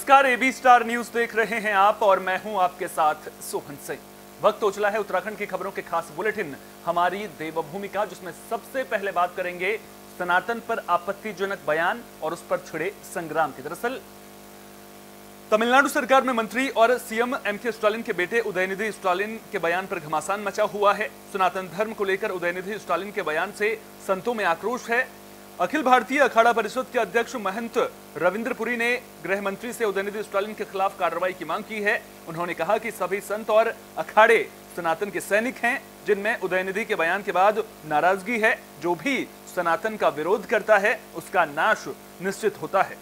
नमस्कार, AB star news देख रहे हैं आप और मैं हूं आपके साथ सोहन सिंह। वक्त हो चला है उत्तराखंड की खबरों के खास बुलेटिन हमारी देवभूमि का, जिसमें सबसे पहले बात करेंगे सनातन पर आपत्तिजनक बयान और उस पर छिड़े संग्राम की। दरअसल तमिलनाडु सरकार में मंत्री और सीएम एमके स्टालिन के बेटे उदयनिधि स्टालिन के बयान पर घमासान मचा हुआ है। सनातन धर्म को लेकर उदयनिधि स्टालिन के बयान से संतों में आक्रोश है। अखिल भारतीय अखाड़ा परिषद के अध्यक्ष महंत रविंद्र पुरी ने गृह मंत्री से उदयनिधि स्टालिन के खिलाफ कार्रवाई की मांग की है। उन्होंने कहा कि सभी संत और अखाड़े सनातन के सैनिक हैं, जिनमें उदयनिधि के बयान के बाद नाराजगी है। जो भी सनातन का विरोध करता है उसका नाश निश्चित होता है।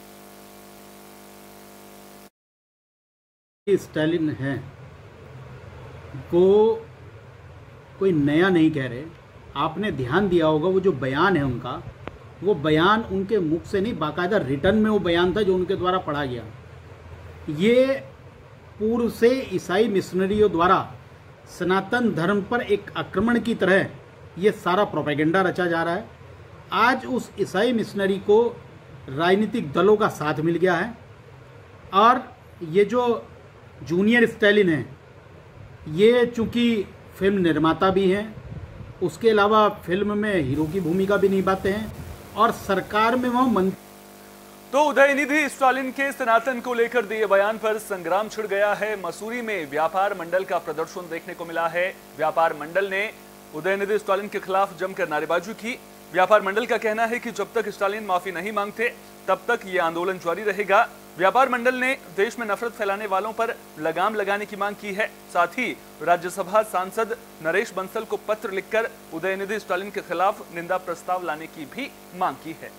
स्टालिन है को कोई नया नहीं कह रहे। आपने ध्यान दिया होगा वो जो बयान है उनका, वो बयान उनके मुख से नहीं, बाकायदा रिटर्न में वो बयान था जो उनके द्वारा पढ़ा गया। ये पूर्व से ईसाई मिशनरियों द्वारा सनातन धर्म पर एक आक्रमण की तरह ये सारा प्रोपेगेंडा रचा जा रहा है। आज उस ईसाई मिशनरी को राजनीतिक दलों का साथ मिल गया है और ये जो जूनियर स्टालिन है, ये चूंकि फिल्म निर्माता भी हैं, उसके अलावा फिल्म में हीरो की भूमिका भी निभाते हैं और सरकार में वो मंत्री। तो उदयनिधि स्टालिन के सनातन को लेकर दिए बयान पर संग्राम छिड़ गया है। मसूरी में व्यापार मंडल का प्रदर्शन देखने को मिला है। व्यापार मंडल ने उदयनिधि स्टालिन के खिलाफ जमकर नारेबाजी की। व्यापार मंडल का कहना है कि जब तक स्टालिन माफी नहीं मांगते तब तक ये आंदोलन जारी रहेगा। व्यापार मंडल ने देश में नफरत फैलाने वालों पर लगाम लगाने की मांग की है। साथ ही राज्यसभा सांसद नरेश बंसल को पत्र लिखकर उदयनिधि स्टालिन के खिलाफ निंदा प्रस्ताव लाने की भी मांग की है।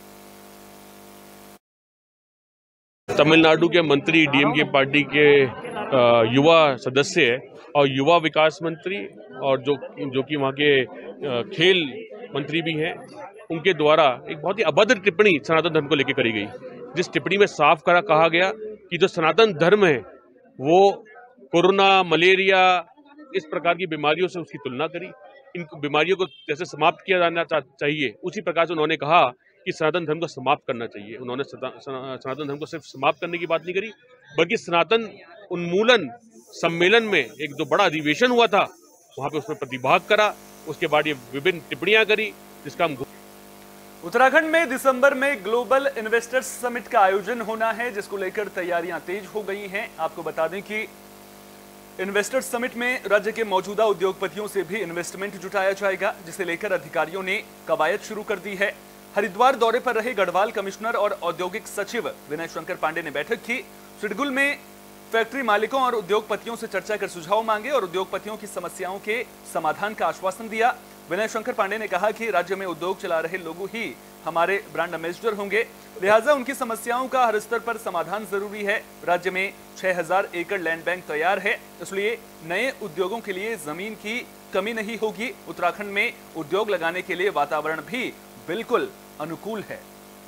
तमिलनाडु के मंत्री डीएमके पार्टी के युवा सदस्य है और युवा विकास मंत्री और जो कि वहाँ के खेल मंत्री भी हैं, उनके द्वारा एक बहुत ही अभद्र टिप्पणी सनातन धर्म को लेकर करी गई, जिस टिप्पणी में साफ कहा गया कि जो सनातन धर्म है वो कोरोना, मलेरिया, इस प्रकार की बीमारियों से उसकी तुलना करी। इन बीमारियों को जैसे समाप्त किया जाना चाहिए, उसी प्रकार से उन्होंने कहा कि सनातन धर्म को समाप्त करना चाहिए। उन्होंने सनातन धर्म को सिर्फ समाप्त करने की बात नहीं करी, बल्कि सनातन उन्मूलन सम्मेलन में एक जो बड़ा अधिवेशन हुआ था वहां पे उसमें प्रतिभाग करा। उसके बाद ये विभिन्न टिप्पणियां करी, जिसका हम उत्तराखंड में दिसंबर में ग्लोबल इन्वेस्टर्स समिट का आयोजन होना है, जिसको लेकर तैयारियां तेज हो गई हैं। आपको बता दें कि इन्वेस्टर्स समिट में राज्य के मौजूदा उद्योगपतियों से भी इन्वेस्टमेंट जुटाया जाएगा, जिसे लेकर अधिकारियों ने कवायद शुरू कर दी है। हरिद्वार दौरे पर रहे गढ़वाल कमिश्नर और औद्योगिक सचिव विनय शंकर पांडे ने बैठक की। सिडगुल में फैक्ट्री मालिकों और उद्योगपतियों से चर्चा कर सुझाव मांगे और उद्योगपतियों की समस्याओं के समाधान का आश्वासन दिया। विनय शंकर पांडे ने कहा कि राज्य में उद्योग चला रहे लोग ही हमारे ब्रांड एम्बेसडर होंगे, लिहाजा उनकी समस्याओं का हर स्तर पर समाधान जरूरी है। राज्य में 6000 एकड़ लैंड बैंक तैयार है, इसलिए नए उद्योगों के लिए जमीन की कमी नहीं होगी। उत्तराखंड में उद्योग लगाने के लिए वातावरण भी बिल्कुल अनुकूल है।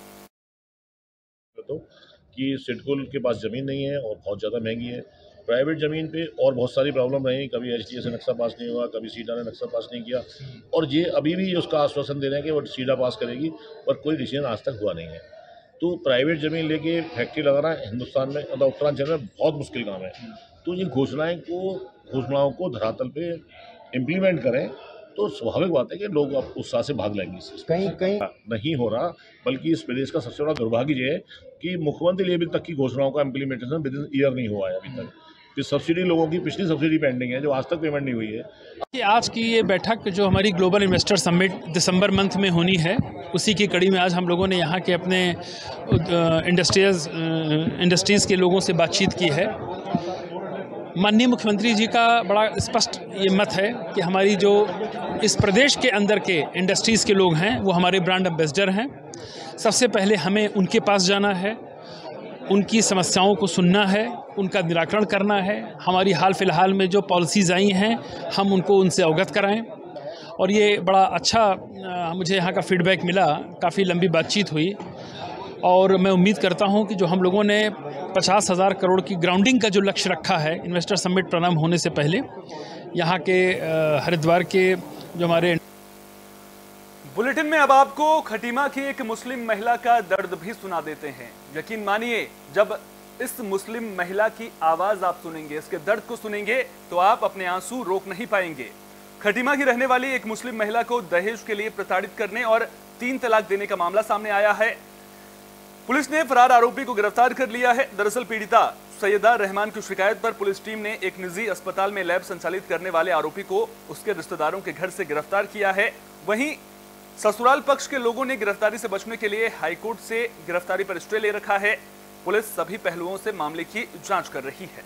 कि सिडकुल के पास ज़मीन नहीं है और बहुत ज़्यादा महंगी है। प्राइवेट ज़मीन पे और बहुत सारी प्रॉब्लम रही, कभी एचडीए से नक्शा पास नहीं हुआ, कभी सीडा ने नक्शा पास नहीं किया और ये अभी भी उसका आश्वासन दे रहे हैं कि वो सीडा पास करेगी, पर कोई डिसीजन आज तक हुआ नहीं है। तो प्राइवेट ज़मीन लेके फैक्ट्री लगाना हिंदुस्तान में, मतलब उत्तरांचल में बहुत मुश्किल काम है। तो ये घोषणाओं को धरातल पर इम्प्लीमेंट करें तो स्वाभाविक बात है कि लोग अब उत्साह से भाग लेंगे। कहीं नहीं हो रहा, बल्कि इस प्रदेश का सबसे बड़ा दुर्भाग्य ये है कि मुख्यमंत्री लेवल तक की घोषणाओं का इम्प्लीमेंटेशन विद इन ईयर नहीं हुआ है अभी तक। फिर सब्सिडी, लोगों की पिछली सब्सिडी पेंडिंग है जो आज तक पेमेंट नहीं हुई है। कि आज की ये बैठक जो हमारी ग्लोबल इन्वेस्टर समिट दिसंबर मंथ में होनी है, उसी की कड़ी में आज हम लोगों ने यहाँ के अपने इंडस्ट्रीज़ के लोगों से बातचीत की है। माननीय मुख्यमंत्री जी का बड़ा स्पष्ट ये मत है कि हमारी जो इस प्रदेश के अंदर के इंडस्ट्रीज़ के लोग हैं वो हमारे ब्रांड एम्बेसडर हैं। सबसे पहले हमें उनके पास जाना है, उनकी समस्याओं को सुनना है, उनका निराकरण करना है। हमारी हाल फिलहाल में जो पॉलिसीज़ आई हैं हम उनको उनसे अवगत कराएं और ये बड़ा अच्छा मुझे यहाँ का फीडबैक मिला। काफ़ी लंबी बातचीत हुई और मैं उम्मीद करता हूँ कि जो हम लोगों ने 50,000 करोड़ की ग्राउंडिंग का जो लक्ष्य रखा है इन्वेस्टर समिट प्रारंभ होने से पहले, यहाँ के हरिद्वार के जो हमारे बुलेटिन में अब आपको खटीमा की एक मुस्लिम महिला का दर्द भी सुना देते हैं। यकीन मानिए, जब इस मुस्लिम महिला की आवाज आप सुनेंगे, इसके दर्द को सुनेंगे तो आप अपने आंसू रोक नहीं पाएंगे। खटीमा की रहने वाली एक मुस्लिम महिला को दहेज के लिए प्रताड़ित करने और 3 तलाक देने का मामला सामने आया है। पुलिस ने फरार आरोपी को गिरफ्तार कर लिया है। दरअसल पीड़िता सैयदा रहमान की शिकायत पर पुलिस टीम ने एक निजी अस्पताल में लैब संचालित करने वाले आरोपी को उसके रिश्तेदारों के घर से गिरफ्तार किया है। वहीं ससुराल पक्ष के लोगों ने गिरफ्तारी से बचने के लिए हाईकोर्ट से गिरफ्तारी पर स्टे ले रखा है। पुलिस सभी पहलुओं से मामले की जांच कर रही है।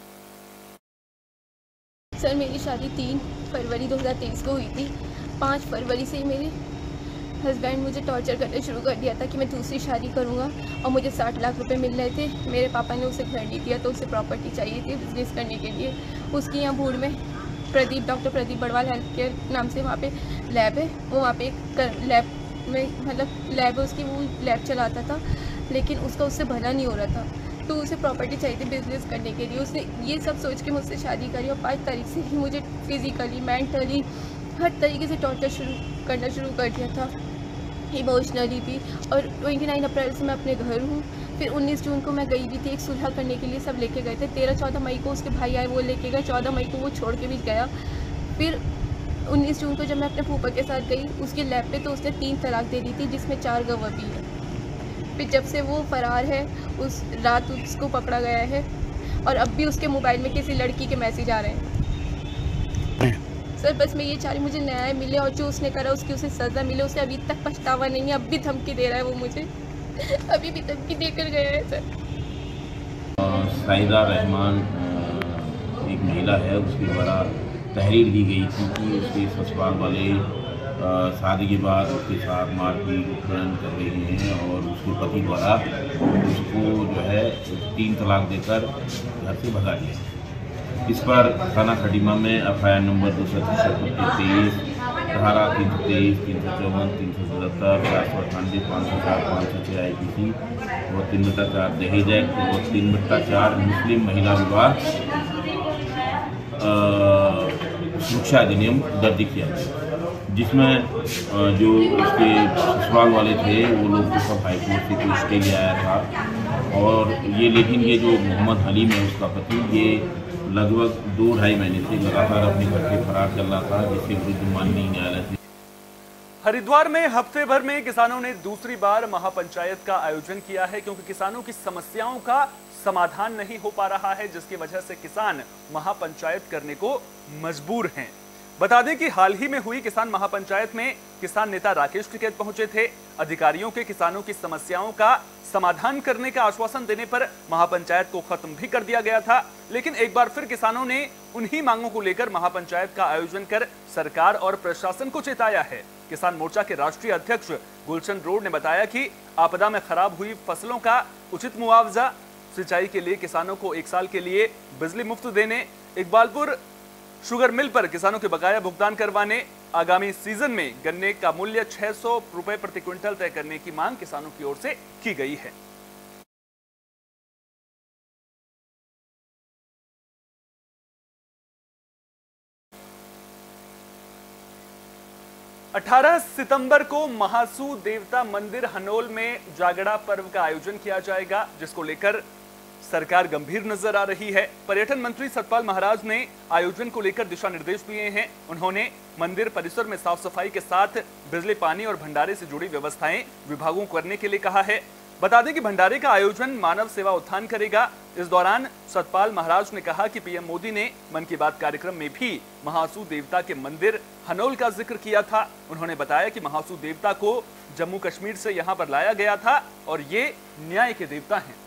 सर, मेरी शादी 3 फरवरी 2023 को हुई थी। 5 फरवरी से मेरे हस्बैंड मुझे टॉर्चर करना शुरू कर दिया था कि मैं दूसरी शादी करूंगा और मुझे 60 लाख रुपए मिल रहे थे। मेरे पापा ने उसे घर नहीं दिया तो उसे प्रॉपर्टी चाहिए थी बिजनेस करने के लिए। उसकी यहाँ भूड़ में doctor Pradeep Badwal health care नाम से वहाँ पे लैब है, वो वहाँ पे लैब में मतलब लैब है उसकी, वो लैब चलाता था लेकिन उसका उससे भला नहीं हो रहा था तो उसे प्रॉपर्टी चाहिए थी बिजनेस करने के लिए। उसने ये सब सोच के मुझसे शादी करी और 5 तारीख से ही मुझे फिजिकली मेंटली हर तरीके से टॉर्चर करना शुरू कर दिया था, इमोशनली भी। और 29 अप्रैल से मैं अपने घर हूँ। फिर 19 जून को मैं गई भी थी एक सुलह करने के लिए, सब लेके गए थे। 13-14 मई को उसके भाई आए, वो लेके गए। 14 मई को वो छोड़ के भी गया। फिर 19 जून को जब मैं अपने फूफा के साथ गई उसकी लैब पे तो उसने 3 तलाक दे दी थी जिसमें 4 गवाह भी है। फिर जब से वो फरार है उस रात उसको पकड़ा गया है और अब भी उसके मोबाइल में किसी लड़की के मैसेज आ रहे हैं। सर बस मैं ये चाह रही मुझे न्याय मिले और जो उसने करा उसकी उसे सज़ा मिले। उसे अभी तक पछतावा नहीं है, अब भी धमकी दे रहा है वो मुझे, अभी भी धमकी देकर गया है। सर सैयदा रहमान एक महिला है, उसके द्वारा तहरीर दी गई थी कि उसके ससुराल वाले शादी के बाद उसके साथ मारपीट उत्पीड़न कर रही हैं और उसके पति द्वारा उसको जो है 3 तलाक देकर घर से भगा दिया। इस पर थाना खटीमा में FIR नंबर 263 धारा 323, 354, 377, 498, 504, 506 IPC और 3/4 दहेज एक्ट और 3/4 मुस्लिम महिला विवाह सुरक्षा अधिनियम दर्ज किया गया, जिसमें जो उसके ससुराल वाले थे वो लोग तो सब हाईकोर्ट से कोई स्टे ले आया था। और ये लेकिन ये जो मोहम्मद हलीम है उसका पति, ये लगभग 2-2.5 महीने से लगातार अपने घर से फरार चल रहा था, जिसके विरुद्ध माननीय न्यायालय से। हरिद्वार में हफ्ते भर में किसानों ने दूसरी बार महापंचायत का आयोजन किया है क्योंकि किसानों की समस्याओं का समाधान नहीं हो पा रहा है, जिसकी वजह से किसान महापंचायत करने को मजबूर हैं। बता दें कि हाल ही में हुई किसान महापंचायत में किसान नेता राकेश टिकैत पहुंचे थे। अधिकारियों के किसानों की समस्याओं का समाधान करने का आश्वासन देने पर महापंचायत को खत्म भी कर दिया गया था, लेकिन एक बार फिर किसानों ने उन्हीं मांगों को लेकर महापंचायत का आयोजन कर सरकार और प्रशासन को चेताया है। किसान मोर्चा के राष्ट्रीय अध्यक्ष गुलशन रोड ने बताया कि आपदा में खराब हुई फसलों का उचित मुआवजा, सिंचाई के लिए किसानों को 1 साल के लिए बिजली मुफ्त देने, इकबालपुर शुगर मिल पर किसानों के बकाया भुगतान करवाने, आगामी सीजन में गन्ने का मूल्य 600 रुपए प्रति क्विंटल तय करने की मांग किसानों की ओर से की गई है। 18 सितंबर को महासू देवता मंदिर हनोल में जागड़ा पर्व का आयोजन किया जाएगा, जिसको लेकर सरकार गंभीर नजर आ रही है। पर्यटन मंत्री सतपाल महाराज ने आयोजन को लेकर दिशा निर्देश दिए हैं। उन्होंने मंदिर परिसर में साफ सफाई के साथ बिजली, पानी और भंडारे से जुड़ी व्यवस्थाएं विभागों को करने के लिए कहा है। बता दें कि भंडारे का आयोजन मानव सेवा उत्थान करेगा। इस दौरान सतपाल महाराज ने कहा कि पीएम मोदी ने मन की बात कार्यक्रम में भी महासू देवता के मंदिर हनोल का जिक्र किया था। उन्होंने बताया कि महासू देवता को जम्मू कश्मीर से यहां पर लाया गया था और ये न्याय के देवता हैं।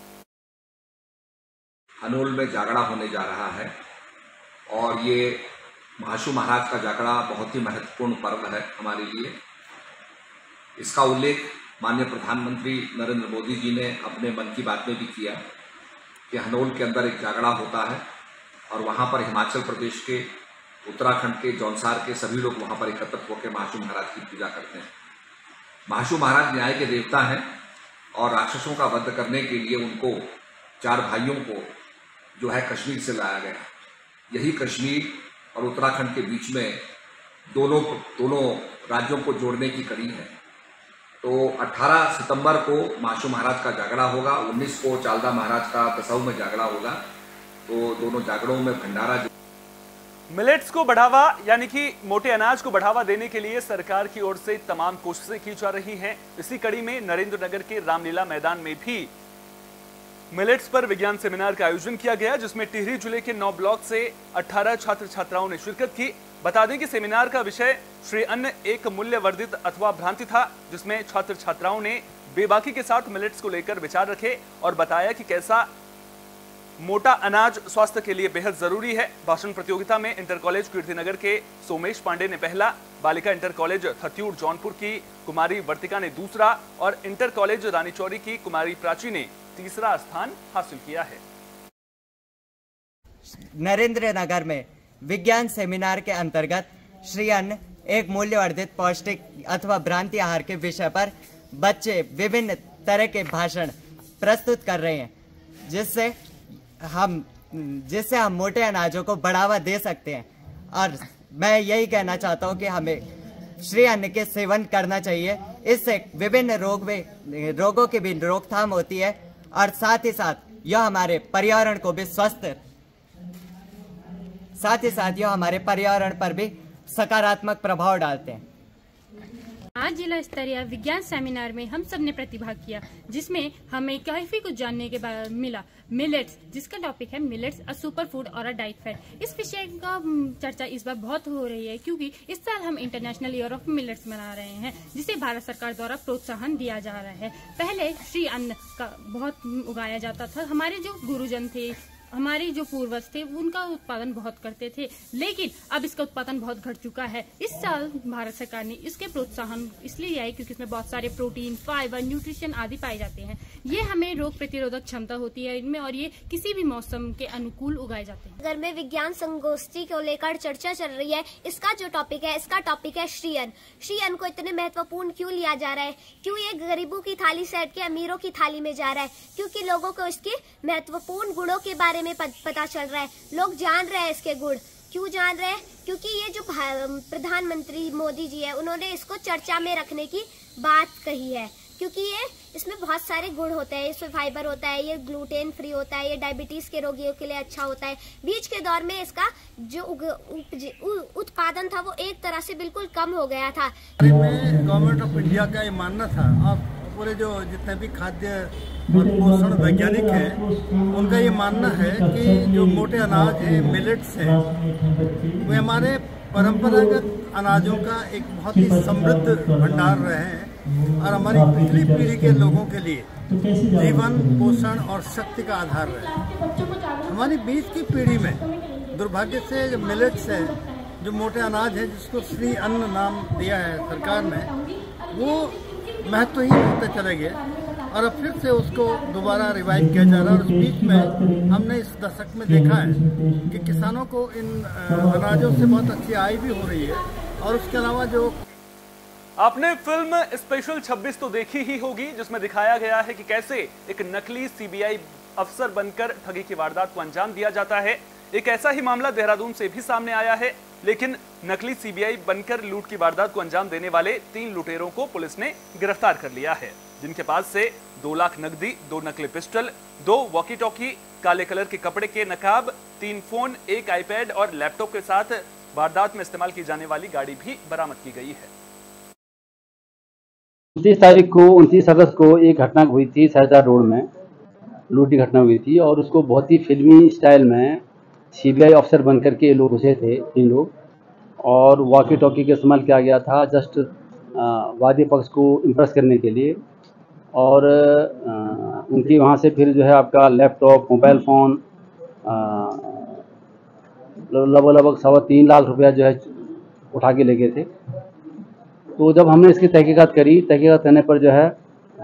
हनोल में जागड़ा होने जा रहा है और ये महासू महाराज का जागड़ा बहुत ही महत्वपूर्ण पर्व है हमारे लिए। इसका उल्लेख माननीय प्रधानमंत्री नरेंद्र मोदी जी ने अपने मन की बात में भी किया कि हनोल के अंदर एक जागड़ा होता है और वहाँ पर हिमाचल प्रदेश के, उत्तराखंड के, जौनसार के सभी लोग वहाँ पर एकत्रित होकर महासू महाराज की पूजा करते हैं। महासू महाराज न्याय के देवता हैं और राक्षसों का वध करने के लिए उनको 4 भाइयों को जो है कश्मीर से लाया गया। यही कश्मीर और उत्तराखंड के बीच में दोनों राज्यों को जोड़ने की कड़ी है। तो 18 सितंबर को माशू महाराज का जागड़ा होगा, 19 को चालदा महाराज का दसऊ में जागड़ा होगा। तो दोनों जागड़ों में भंडारा। मिलेट्स को बढ़ावा यानी कि मोटे अनाज को बढ़ावा देने के लिए सरकार की ओर से तमाम कोशिशें की जा रही हैं। इसी कड़ी में नरेंद्र नगर के रामलीला मैदान में भी मिलेट्स पर विज्ञान सेमिनार का आयोजन किया गया, जिसमें टिहरी जिले के 9 ब्लॉक से 18 छात्र छात्राओं ने शिरकत की। बता दें कि सेमिनार का विषय श्री अन्न एक मूल्य वर्धित अथवा भ्रांति था, जिसमें छात्र छात्राओं ने बेबाकी के साथ मिलेट्स को लेकर विचार रखे और बताया कि कैसा मोटा अनाज स्वास्थ्य के लिए बेहद जरूरी है। भाषण प्रतियोगिता में इंटर कॉलेज कीर्तिनगर के सोमेश पांडे ने पहला, बालिका इंटर कॉलेज थत्यूर जौनपुर की कुमारी वर्तिका ने दूसरा और इंटर कॉलेज रानीचौरी की कुमारी प्राची ने तीसरा स्थान हासिल किया है। नरेंद्र नगर में विज्ञान सेमिनार के अंतर्गत श्री अन्न एक मूल्यवर्धित पौष्टिक अथवा भ्रांति आहार के विषय पर बच्चे विभिन्न तरह के भाषण प्रस्तुत कर रहे हैं, जिससे हम मोटे अनाजों को बढ़ावा दे सकते हैं। और मैं यही कहना चाहता हूं कि हमें श्री अन्न के सेवन करना चाहिए। इससे विभिन्न रोगों की भी रोकथाम होती है और साथ ही साथ यह हमारे पर्यावरण को भी यह हमारे पर्यावरण पर भी सकारात्मक प्रभाव डालते हैं। आज जिला स्तरीय विज्ञान सेमिनार में हम सब ने प्रतिभाग किया, जिसमें हमें काफी कुछ जानने के बाद मिला। मिलेट्स, जिसका टॉपिक है मिलेट्स अ सुपर फूड और अ डाइट फेड। इस विषय का चर्चा इस बार बहुत हो रही है, क्योंकि इस साल हम इंटरनेशनल ईयर ऑफ मिलेट्स मना रहे हैं, जिसे भारत सरकार द्वारा प्रोत्साहन दिया जा रहा है। पहले श्री अन्न का बहुत उगाया जाता था। हमारे जो गुरुजन थे, हमारे जो पूर्वज थे, उनका उत्पादन बहुत करते थे, लेकिन अब इसका उत्पादन बहुत घट चुका है। इस साल भारत सरकार ने इसके प्रोत्साहन इसलिए दिया है क्योंकि इसमें बहुत सारे प्रोटीन, फाइबर, न्यूट्रिशन आदि पाए जाते हैं। ये हमें रोग प्रतिरोधक क्षमता होती है इनमें, और ये किसी भी मौसम के अनुकूल उगाए जाते हैं। घर में विज्ञान संगोष्ठी को लेकर चर्चा चल रही है। इसका टॉपिक है श्री अन्न। श्री अन्न को इतने महत्वपूर्ण क्यों लिया जा रहा है? क्यों ये गरीबों की थाली से हट के अमीरों की थाली में जा रहा है? क्योंकि लोगों को इसके महत्वपूर्ण गुणों के बारे में पता चल रहा है, लोग जान रहे हैं इसके गुण। क्यों जान रहे हैं? क्योंकि ये जो प्रधानमंत्री मोदी जी है, उन्होंने इसको चर्चा में रखने की बात कही है, क्योंकि इसमें बहुत सारे गुण होते हैं। इसमें फाइबर होता है, ये ग्लूटेन फ्री होता है, ये डायबिटीज के रोगियों के लिए अच्छा होता है। बीच के दौर में इसका जो उत्पादन था वो एक तरह से बिल्कुल कम हो गया था। गवर्नमेंट ऑफ इंडिया का ये मानना था, अब पूरे जो जितने भी खाद्य और पोषण वैज्ञानिक हैं, उनका ये मानना है कि जो मोटे अनाज हैं, मिलेट्स हैं, वे हमारे परंपरागत अनाजों का एक बहुत ही समृद्ध भंडार रहे हैं और हमारी पिछली पीढ़ी के लोगों के लिए जीवन, पोषण और शक्ति का आधार रहे। हमारी बीच की पीढ़ी में दुर्भाग्य से जो मिलेट्स है, जो मोटे अनाज है, जिसको श्री अन्न नाम दिया है सरकार ने, वो महत्वहीन होते चले गए और अब फिर से उसको दोबारा रिवाइव किया जा रहा है। और उस बीच में हमने इस दशक में देखा है कि किसानों को इन अनाजों से बहुत अच्छी आय भी हो रही है। और उसके अलावा जो आपने फिल्म स्पेशल 26 तो देखी ही होगी, जिसमें दिखाया गया है कि कैसे एक नकली सीबीआई अफसर बनकर ठगी की वारदात को अंजाम दिया जाता है। एक ऐसा ही मामला देहरादून से भी सामने आया है, लेकिन नकली सीबीआई बनकर लूट की वारदात को अंजाम देने वाले 3 लुटेरों को पुलिस ने गिरफ्तार कर लिया है, जिनके पास से 2 लाख नकदी, 2 नकली पिस्टल, 2 वॉकी टॉकी, काले कलर के कपड़े के नकाब, 3 फोन, 1 आईपैड और लैपटॉप के साथ वारदात में इस्तेमाल की जाने वाली गाड़ी भी बरामद की गई है। 29 अगस्त को एक घटना हुई थी सहजार रोड में, लूट की घटना हुई थी और उसको बहुत ही फिल्मी स्टाइल में सीबीआई अफसर बनकर के लोग घुसे थे 3 लोग, और वॉकी टॉकी का इस्तेमाल किया गया था जस्ट वादी पक्ष को इम्प्रेस करने के लिए। और उनकी वहाँ से फिर जो है आपका लैपटॉप, मोबाइल फ़ोन, लगभग 3.25 लाख रुपया जो है उठा के ले गए थे। तो जब हमने इसकी तहकीकात करने पर जो है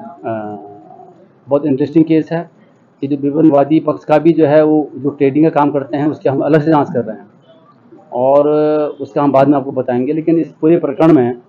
बहुत इंटरेस्टिंग केस है कि जो विभिन्न वादी पक्ष का भी जो है वो जो ट्रेडिंग का काम करते हैं उसकी हम अलग से जांच कर रहे हैं और उसका हम बाद में आपको बताएंगे। लेकिन इस पूरे प्रकरण में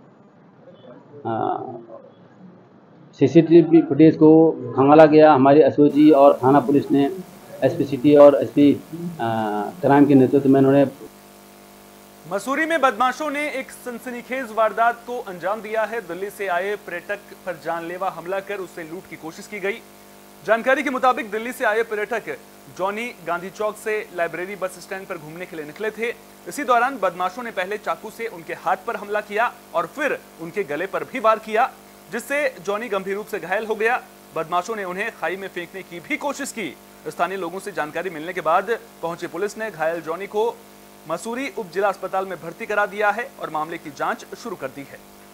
सीसीटीवी फुटेज को खंगाला गया। हमारे एसओजी और थाना पुलिस ने, एसपी सिटी और एसपी क्राइम के नेतृत्व में उन्होंने मसूरी में बदमाशों ने एक सनसनीखेज वारदात को अंजाम दिया है। दिल्ली से आए पर्यटक पर जानलेवा हमला कर उससे लूट की कोशिश की गई। जानकारी के मुताबिक दिल्ली से आए पर्यटक जॉनी गांधी चौक से लाइब्रेरी बस स्टैंड पर घूमने के लिए निकले थे। इसी दौरान बदमाशों ने पहले चाकू से उनके हाथ पर हमला किया और फिर उनके गले पर भी वार किया, जिससे जॉनी गंभीर रूप से घायल हो गया। बदमाशों ने उन्हें खाई में फेंकने की भी कोशिश की। स्थानीय लोगों से जानकारी मिलने के बाद पहुंची पुलिस ने घायल जॉनी को मसूरी उप जिला अस्पताल में भर्ती करा दिया है और मामले की जांच शुरू कर दी है।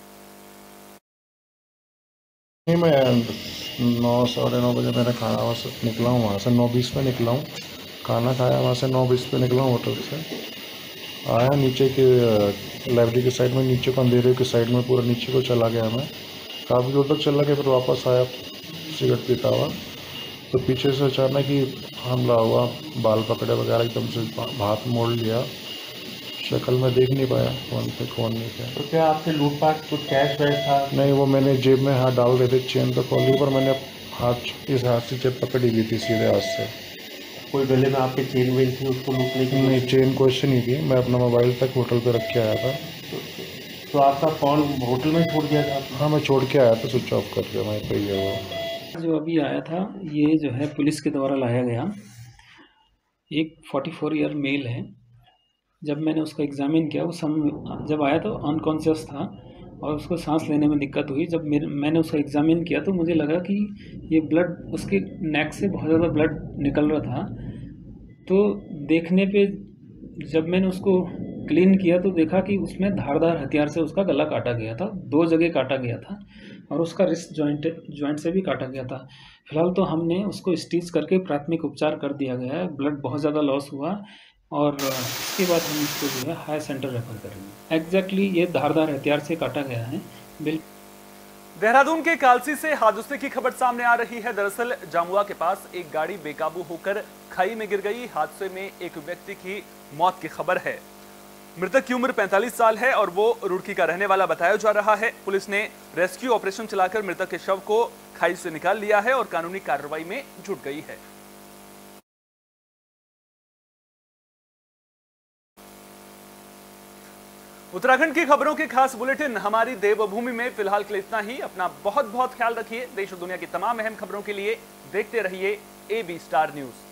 मैं 9 साढ़े 9 बजे मैंने खाना वहाँ से निकला हूँ, वहाँ से 9:20 पे निकला हूँ, खाना खाया, वहाँ से 9:20 पे निकला हूँ होटल से। आया नीचे के लाइब्रेरी के साइड में, नीचे को अंधेरे के साइड में पूरा नीचे को चला गया मैं, काफ़ी दूर तक चला गया, फिर वापस आया सिगरेट पीता हुआ, तो पीछे से अचानक ही हमला हुआ, बाल पकड़े वगैरह एकदम से हाथ मोड़ लिया, शक्ल में देख नहीं पाया कौन थे कौन नहीं थे। तो क्या आपसे लूटपाट कुछ कैश वैश था? नहीं, वो मैंने जेब में हाथ डाल रहे थे, चेन तो खोली पर मैंने हाथ इस हाथ से जेब पकड़ी हुई थी सीधे हाथ से। कोई गले में आपके चेन वेन थी उसको लूटने की? नहीं, चेन क्वेश्चन नहीं थी, मैं अपना मोबाइल तक होटल पे रख के आया था। तो आपका फ़ोन होटल में छोड़ दिया था? हाँ, मैं छोड़ के आया था, स्विच ऑफ करके मैं पे ही वो। जो अभी आया था ये जो है पुलिस के द्वारा लाया गया, एक 44 ईयर मेल है। जब मैंने उसका एग्ज़ामिन किया, उस समय जब आया तो अनकॉन्शियस था और उसको सांस लेने में दिक्कत हुई। जब मैंने उसका एग्ज़ामिन किया तो मुझे लगा कि ये ब्लड उसके नेक से बहुत ज़्यादा ब्लड निकल रहा था। तो देखने पे जब मैंने उसको क्लीन किया तो देखा कि उसमें धारदार हथियार से उसका गला काटा गया था, 2 जगह काटा गया था और उसका रिस्ट जॉइंट से भी काटा गया था। फिलहाल तो हमने उसको स्टिच करके प्राथमिक उपचार कर दिया गया है। ब्लड बहुत ज़्यादा लॉस हुआ और इसके बाद हम इसको जो है हाई सेंटर रेफर करेंगे। एग्जैक्टली ये धारदार हथियार से काटा गया है। देहरादून के कालसी से हादसे की खबर सामने आ रही है। दरअसल जामुआ के पास एक गाड़ी बेकाबू होकर खाई में गिर गई। हादसे में एक व्यक्ति की मौत की खबर है। मृतक की उम्र 45 साल है और वो रुड़की का रहने वाला बताया जा रहा है। पुलिस ने रेस्क्यू ऑपरेशन चलाकर मृतक के शव को खाई से निकाल लिया है और कानूनी कार्रवाई में जुट गई है। उत्तराखंड की खबरों के खास बुलेटिन हमारी देवभूमि में फिलहाल के लिए इतना ही। अपना बहुत बहुत ख्याल रखिए। देश और दुनिया की तमाम अहम खबरों के लिए देखते रहिए AB स्टार न्यूज।